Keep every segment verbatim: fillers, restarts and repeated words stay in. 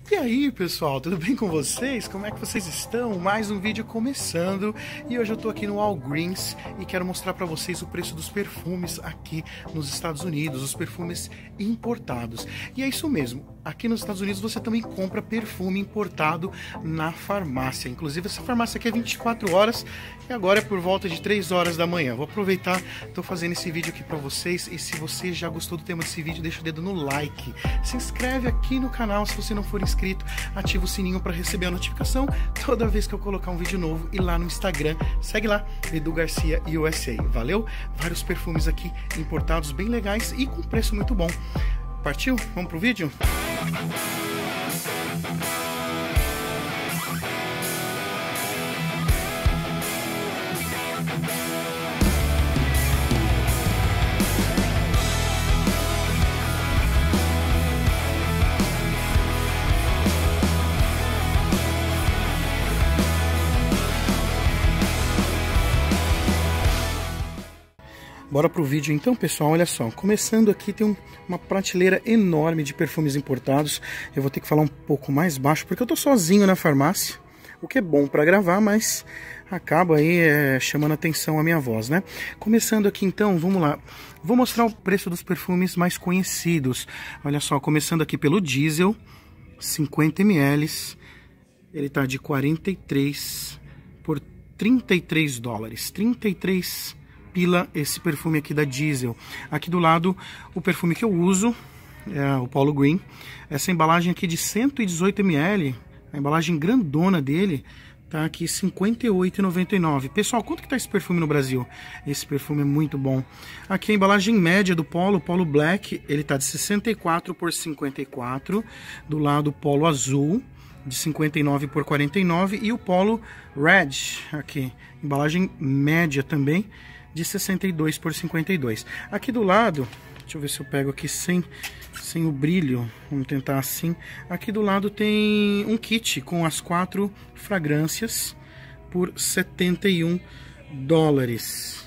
E aí, pessoal, tudo bem com vocês? Como é que vocês estão? Mais um vídeo começando e hoje eu tô aqui no Walgreens e quero mostrar para vocês o preço dos perfumes aqui nos Estados Unidos, os perfumes importados. E é isso mesmo, aqui nos Estados Unidos você também compra perfume importado na farmácia. Inclusive essa farmácia aqui é vinte e quatro horas e agora é por volta de três horas da manhã. Vou aproveitar, tô fazendo esse vídeo aqui para vocês e se você já gostou do tema desse vídeo, deixa o dedo no like. Se inscreve aqui no canal se você não for inscrito. Ativa o sininho para receber a notificação toda vez que eu colocar um vídeo novo e lá no Instagram, segue lá, Edu Garcia U S A. Valeu? Vários perfumes aqui importados bem legais e com preço muito bom. Partiu? Vamos pro vídeo? Bora pro vídeo então, pessoal. Olha só, começando aqui tem um, uma prateleira enorme de perfumes importados. Eu vou ter que falar um pouco mais baixo porque eu tô sozinho na farmácia, o que é bom para gravar, mas acaba aí é, chamando atenção a minha voz, né? Começando aqui então, vamos lá. Vou mostrar o preço dos perfumes mais conhecidos. Olha só, começando aqui pelo Diesel, cinquenta mililitros. Ele tá de quarenta e três por trinta e três dólares. trinta e três pila esse perfume aqui da Diesel. Aqui do lado o perfume que eu uso é o Paulo Green. Essa embalagem aqui de cento e dezoito mililitros, a embalagem grandona dele, tá aqui cinquenta e oito reais e noventa e nove centavos. Pessoal, quanto que tá esse perfume no Brasil? Esse perfume é muito bom. Aqui a embalagem média do Polo, Polo Black, ele tá de sessenta e quatro por cinquenta e quatro. Do lado o Polo Azul, de cinquenta e nove por quarenta e nove. E o Polo Red, aqui, embalagem média também, de sessenta e dois por cinquenta e dois. Aqui do lado, deixa eu ver se eu pego aqui sem, sem o brilho, vamos tentar assim. Aqui do lado tem um kit com as quatro fragrâncias por setenta e um dólares.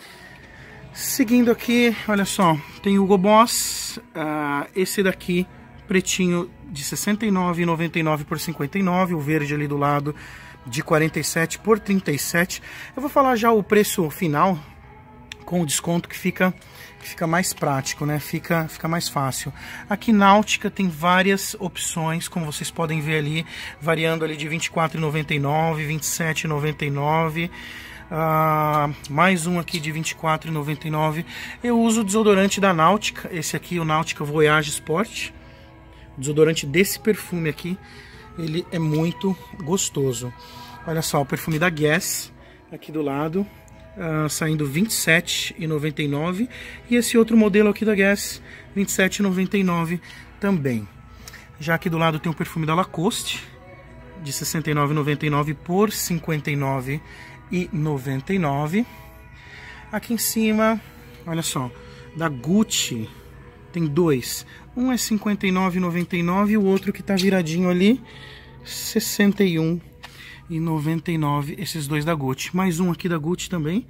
Seguindo aqui, olha só, tem o Hugo Boss, uh, esse daqui pretinho de sessenta e nove reais e noventa e nove por cinquenta e nove, o verde ali do lado de quarenta e sete por trinta e sete. Eu vou falar já o preço final com o desconto que fica, que fica mais prático, né? Fica, fica mais fácil. Aqui Náutica tem várias opções, como vocês podem ver ali, variando ali de vinte e quatro reais e noventa e nove, vinte e sete reais e noventa e nove. Uh, mais um aqui de vinte e quatro reais e noventa e nove. Eu uso o desodorante da Náutica, esse aqui, o Náutica Voyage Sport. O desodorante desse perfume aqui, ele é muito gostoso. Olha só, o perfume da Guess, aqui do lado, uh, saindo vinte e sete reais e noventa e nove. E esse outro modelo aqui da Guess, vinte e sete reais e noventa e nove também. Já aqui do lado tem o perfume da Lacoste, de sessenta e nove reais e noventa e nove por cinquenta e nove reais e noventa e nove. Aqui em cima, olha só, da Gucci, tem dois. Um é cinquenta e nove reais e noventa e nove e o outro que tá viradinho ali, sessenta e um reais e noventa e nove. Esses dois da Gucci. Mais um aqui da Gucci também,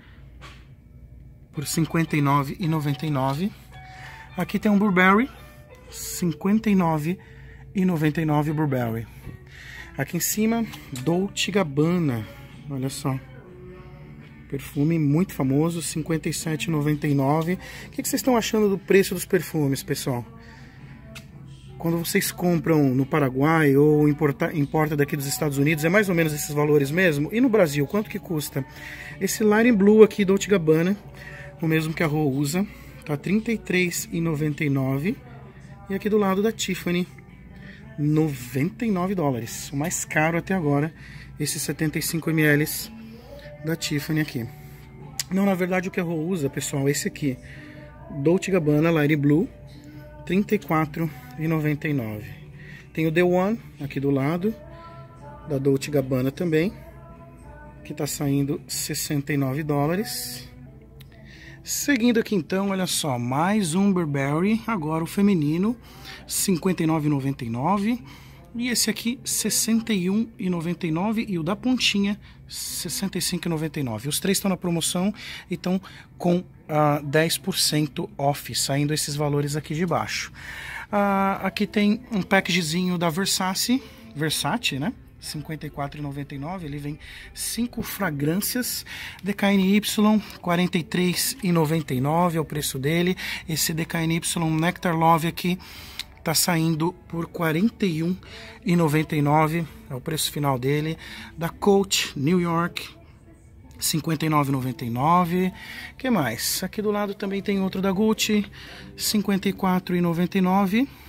por cinquenta e nove reais e noventa e nove. Aqui tem um Burberry, cinquenta e nove reais e noventa e nove Burberry. Aqui em cima, Dolce Gabbana. Olha só. Perfume muito famoso, cinquenta e sete reais e noventa e nove. O que vocês estão achando do preço dos perfumes, pessoal? Quando vocês compram no Paraguai ou importa, importa daqui dos Estados Unidos, é mais ou menos esses valores mesmo? E no Brasil, quanto que custa? Esse Light Blue aqui, Dolce Gabbana, o mesmo que a Rô usa, tá trinta e três reais e noventa e nove. E aqui do lado da Tiffany, noventa e nove dólares. O mais caro até agora, esse setenta e cinco mililitros da Tiffany aqui. Não, na verdade o que a Rô usa, pessoal, é esse aqui, Dolce Gabbana Light Blue, trinta e quatro reais e noventa e nove. Tem o The One aqui do lado, da Dolce Gabbana também, que tá saindo sessenta e nove dólares. Seguindo aqui então, olha só, mais um Burberry, agora o feminino, cinquenta e nove reais e noventa e nove. E esse aqui, sessenta e um reais e noventa e nove, e o da pontinha, sessenta e cinco reais e noventa e nove. Os três estão na promoção e estão com uh, dez por cento off, saindo esses valores aqui de baixo. Ah, aqui tem um packagzinho da Versace, Versace, né? cinquenta e quatro reais e noventa e nove centavos. Ele vem cinco fragrâncias. D K N Y, quarenta e três reais e noventa e nove centavos é o preço dele. Esse D K N Y Nectar Love aqui tá saindo por quarenta e um reais e noventa e nove centavos. É o preço final dele. Da Coach New York, cinquenta e nove reais e noventa e nove centavos. Que mais? Aqui do lado também tem outro da Gucci, cinquenta e quatro reais e noventa e nove centavos.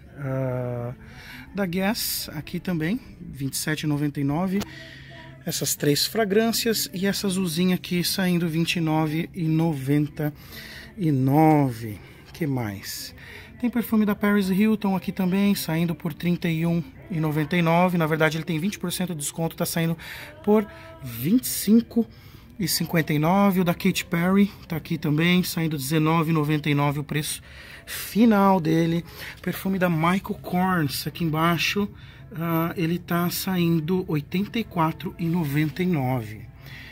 Uh, da Guess, aqui também, vinte e sete reais e noventa e nove centavos. Essas três fragrâncias e essa azulzinha aqui saindo vinte e nove reais e noventa e nove centavos. Que mais? Tem perfume da Paris Hilton aqui também, saindo por trinta e um reais e noventa e nove centavos. Na verdade ele tem vinte por cento de desconto, tá saindo por vinte e cinco reais e cinquenta e nove centavos. O da Katy Perry tá aqui também, saindo dezenove reais e noventa e nove centavos o preço final dele. Perfume da Michael Kors aqui embaixo, uh, ele tá saindo oitenta e quatro reais e noventa e nove centavos.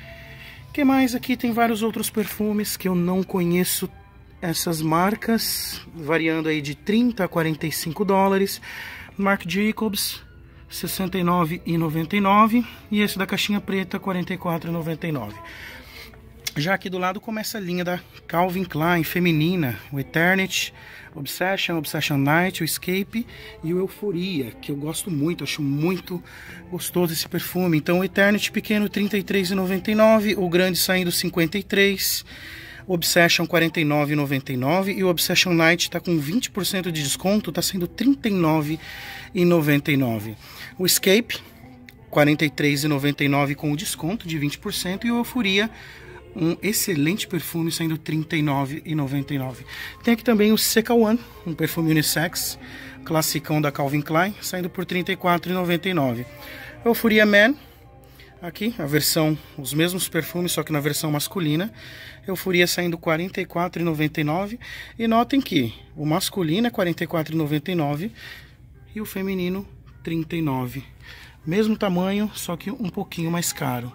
Que mais? Aqui tem vários outros perfumes que eu não conheço essas marcas, variando aí de trinta a quarenta e cinco dólares. Marc Jacobs, sessenta e nove reais e noventa e nove centavos, e esse da caixinha preta, quarenta e quatro reais e noventa e nove centavos. Já aqui do lado começa a linha da Calvin Klein feminina, o Eternity, Obsession, Obsession Night, o Escape e o Euphoria, que eu gosto muito, acho muito gostoso esse perfume. Então o Eternity pequeno trinta e três reais e noventa e nove centavos, o grande saindo cinquenta e três reais, Obsession quarenta e nove reais e noventa e nove centavos e o Obsession Night está com vinte por cento de desconto, está sendo trinta e nove reais e noventa e nove centavos. O Escape quarenta e três reais e noventa e nove centavos com o desconto de vinte por cento e o Euphoria, um excelente perfume, saindo trinta e nove reais e noventa e nove centavos. Tem aqui também o Seca One, um perfume unissex, classicão da Calvin Klein, saindo por trinta e quatro reais e noventa e nove centavos. Euphoria Man, aqui a versão, os mesmos perfumes, só que na versão masculina. Euphoria saindo quarenta e quatro reais e noventa e nove centavos. E notem que o masculino é quarenta e quatro reais e noventa e nove centavos e o feminino trinta e nove reais. Mesmo tamanho, só que um pouquinho mais caro.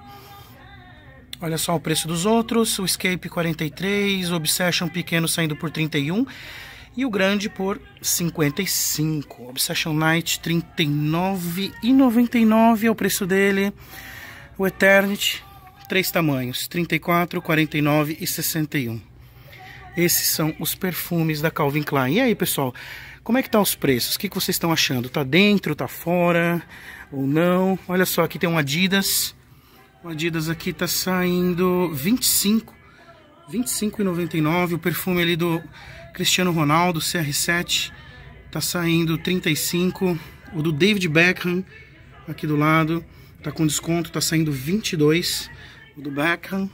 Olha só o preço dos outros. O Escape quarenta e três, o Obsession pequeno saindo por trinta e um e o grande por cinquenta e cinco. Obsession Night trinta e nove reais e noventa e nove é o preço dele. O Eternity, três tamanhos, trinta e quatro, quarenta e nove e sessenta e um. Esses são os perfumes da Calvin Klein. E aí, pessoal, como é que tá os preços? O que, que vocês estão achando? Tá dentro, tá fora ou não? Olha só, aqui tem um Adidas. O Adidas aqui tá saindo vinte e cinco reais e noventa e nove centavos. O perfume ali do Cristiano Ronaldo, C R sete, tá saindo trinta e cinco reais. O do David Beckham, aqui do lado, tá com desconto, tá saindo vinte e dois reais. O do Beckham.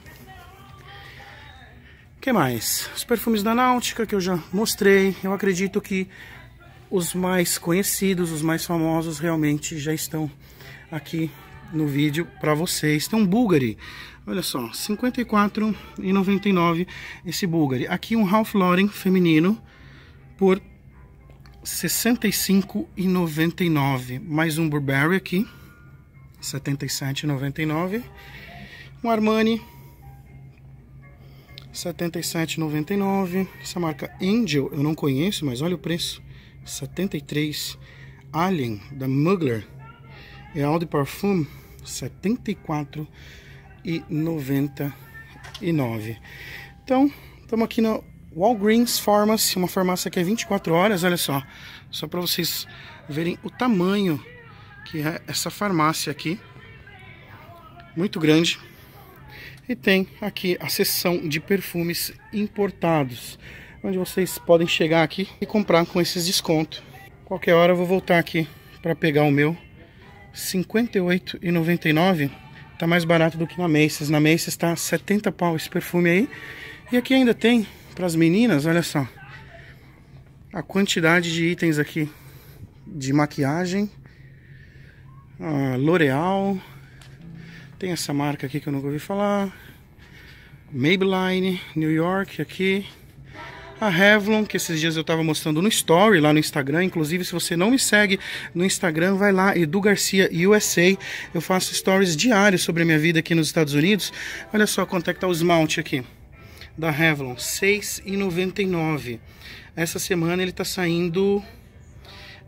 O que mais? Os perfumes da Náutica, que eu já mostrei. Eu acredito que os mais conhecidos, os mais famosos, realmente já estão aqui no vídeo para vocês. Tem um Bulgari, olha só, cinquenta e quatro reais e noventa e nove centavos esse Bulgari. Aqui um Ralph Lauren feminino por sessenta e cinco reais e noventa e nove centavos. Mais um Burberry aqui, setenta e sete reais e noventa e nove centavos. Um Armani, setenta e sete reais e noventa e nove centavos. Essa marca Angel eu não conheço, mas olha o preço, setenta e três reais. Alien da Mugler e Eau de Parfum, setenta e quatro reais e noventa e nove centavos. Então, estamos aqui na Walgreens Pharmacy, uma farmácia que é vinte e quatro horas, olha só. Só para vocês verem o tamanho que é essa farmácia aqui. Muito grande. E tem aqui a seção de perfumes importados, onde vocês podem chegar aqui e comprar com esses descontos. Qualquer hora eu vou voltar aqui para pegar o meu. cinquenta e oito reais e noventa e nove centavos, tá mais barato do que na Macy's. Na Macy's tá setenta pau esse perfume aí. E aqui ainda tem para as meninas, olha só, a quantidade de itens aqui de maquiagem. ah, L'Oreal, tem essa marca aqui que eu nunca ouvi falar, Maybelline, New York aqui. A Revlon, que esses dias eu tava mostrando no Story, lá no Instagram. Inclusive, se você não me segue no Instagram, vai lá, Edu Garcia U S A. Eu faço stories diários sobre a minha vida aqui nos Estados Unidos. Olha só quanto é que tá o esmalte aqui, da Revlon, seis reais e noventa e nove centavos. Essa semana ele tá saindo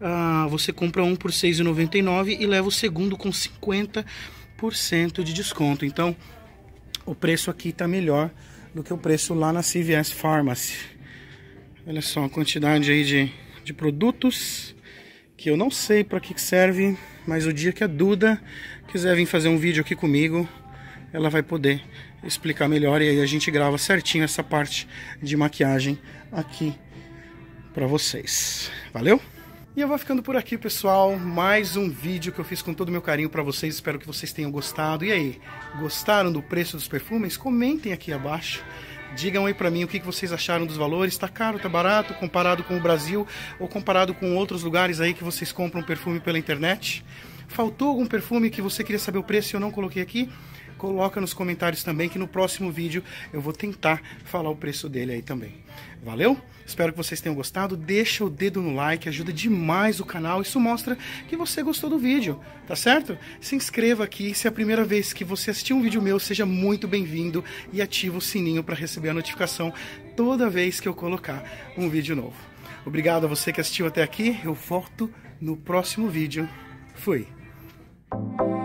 uh, você compra um por seis reais e noventa e nove centavos e leva o segundo com cinquenta por cento de desconto. Então, o preço aqui está melhor do que o preço lá na C V S Pharmacy. Olha só a quantidade aí de, de produtos, que eu não sei para que serve, mas o dia que a Duda quiser vir fazer um vídeo aqui comigo, ela vai poder explicar melhor e aí a gente grava certinho essa parte de maquiagem aqui para vocês. Valeu? E eu vou ficando por aqui, pessoal. Mais um vídeo que eu fiz com todo o meu carinho para vocês. Espero que vocês tenham gostado. E aí, gostaram do preço dos perfumes? Comentem aqui abaixo. Digam aí pra mim o que vocês acharam dos valores. Tá caro, tá barato, comparado com o Brasil ou comparado com outros lugares aí que vocês compram perfume pela internet? Faltou algum perfume que você queria saber o preço e eu não coloquei aqui? Coloca nos comentários também, que no próximo vídeo eu vou tentar falar o preço dele aí também. Valeu? Espero que vocês tenham gostado. Deixa o dedo no like, ajuda demais o canal. Isso mostra que você gostou do vídeo, tá certo? Se inscreva aqui. Se é a primeira vez que você assistir um vídeo meu, seja muito bem-vindo e ativa o sininho para receber a notificação toda vez que eu colocar um vídeo novo. Obrigado a você que assistiu até aqui. Eu volto no próximo vídeo. Fui!